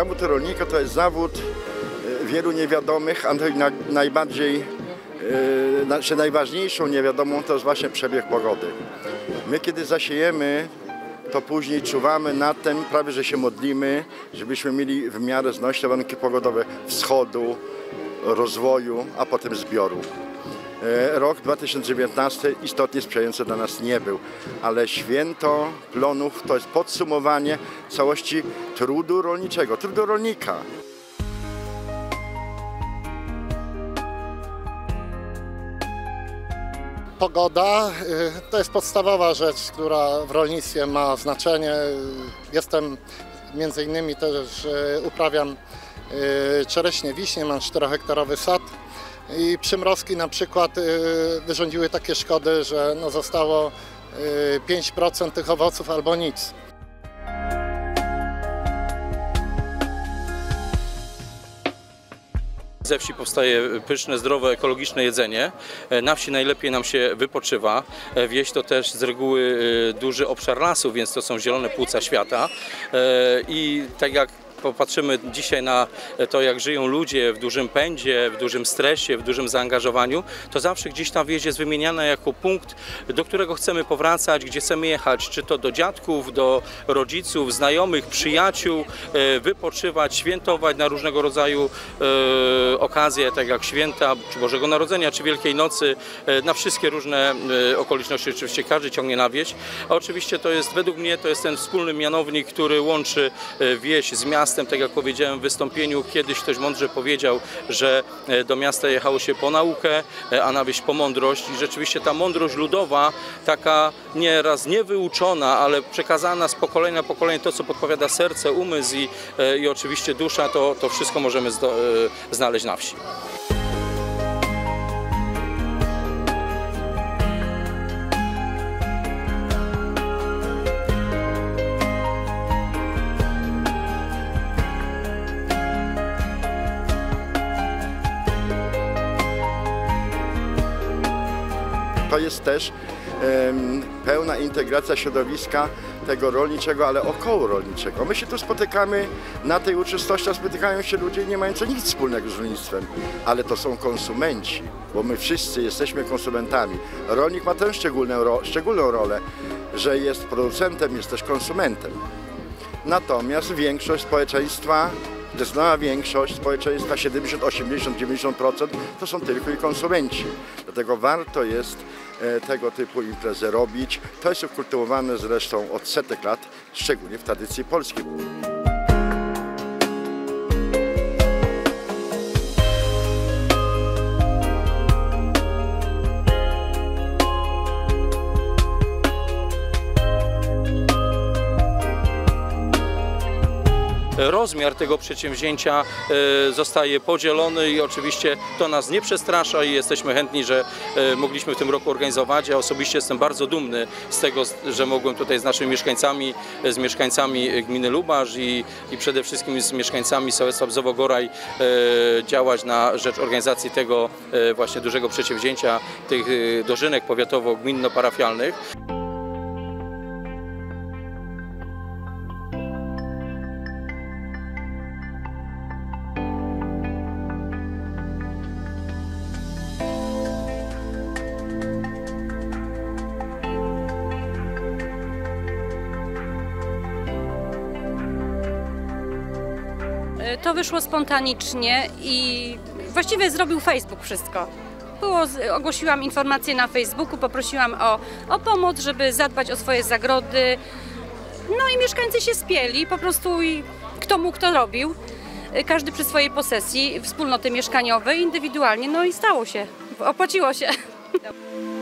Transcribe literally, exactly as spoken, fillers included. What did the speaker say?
zawód rolnika to jest zawód wielu niewiadomych, a najbardziej, czy najważniejszą niewiadomą to jest właśnie przebieg pogody. My kiedy zasiejemy, to później czuwamy nad tym, prawie że się modlimy, żebyśmy mieli w miarę znośne warunki pogodowe wschodu, rozwoju, a potem zbioru. Rok dwa tysiące dziewiętnasty istotnie sprzyjający dla nas nie był, ale święto plonów to jest podsumowanie całości trudu rolniczego, trudu rolnika. Pogoda to jest podstawowa rzecz, która w rolnictwie ma znaczenie. Jestem między innymi też uprawiam czereśnie, wiśnie, mam czterohektarowy sad i przymrozki na przykład wyrządziły takie szkody, że no zostało pięć procent tych owoców albo nic. Ze wsi powstaje pyszne, zdrowe, ekologiczne jedzenie. Na wsi najlepiej nam się wypoczywa. Wieś to też z reguły duży obszar lasu, więc to są zielone płuca świata. I tak jak popatrzymy dzisiaj na to, jak żyją ludzie w dużym pędzie, w dużym stresie, w dużym zaangażowaniu, to zawsze gdzieś ta wieś jest wymieniana jako punkt, do którego chcemy powracać, gdzie chcemy jechać, czy to do dziadków, do rodziców, znajomych, przyjaciół, wypoczywać, świętować na różnego rodzaju okazje, tak jak święta, czy Bożego Narodzenia, czy Wielkiej Nocy, na wszystkie różne okoliczności oczywiście każdy ciągnie na wieś. A oczywiście to jest, według mnie, to jest ten wspólny mianownik, który łączy wieś z miastem. Tak jak powiedziałem w wystąpieniu, kiedyś ktoś mądrze powiedział, że do miasta jechało się po naukę, a na wieś po mądrość. I rzeczywiście ta mądrość ludowa, taka nieraz niewyuczona, ale przekazana z pokolenia na pokolenie, to co podpowiada serce, umysł i, i oczywiście dusza, to, to wszystko możemy znaleźć na wsi. To jest też um, pełna integracja środowiska tego rolniczego, ale około rolniczego. My się tu spotykamy na tej uroczystości, spotykają się ludzie nie mający nic wspólnego z rolnictwem, ale to są konsumenci, bo my wszyscy jesteśmy konsumentami. Rolnik ma tę szczególną, ro, szczególną rolę, że jest producentem, jest też konsumentem. Natomiast większość społeczeństwa, zdecydowana większość społeczeństwa, siedemdziesiąt, osiemdziesiąt, dziewięćdziesiąt procent to są tylko i konsumenci. Dlatego warto jest tego typu imprezy robić. To jest ukultywowane zresztą od setek lat, szczególnie w tradycji polskiej. Rozmiar tego przedsięwzięcia zostaje podzielony i oczywiście to nas nie przestrasza i jesteśmy chętni, że mogliśmy w tym roku organizować. Ja osobiście jestem bardzo dumny z tego, że mogłem tutaj z naszymi mieszkańcami, z mieszkańcami gminy Lubasz i, i przede wszystkim z mieszkańcami sołectwa Bzowo-Goraj działać na rzecz organizacji tego właśnie dużego przedsięwzięcia, tych dożynek powiatowo-gminno-parafialnych. To wyszło spontanicznie i właściwie zrobił Facebook wszystko. Było, ogłosiłam informację na Facebooku, poprosiłam o, o pomoc, żeby zadbać o swoje zagrody. No i mieszkańcy się spieli, po prostu i kto mógł, to robił. Każdy przy swojej posesji, wspólnoty mieszkaniowej, indywidualnie, no i stało się, opłaciło się.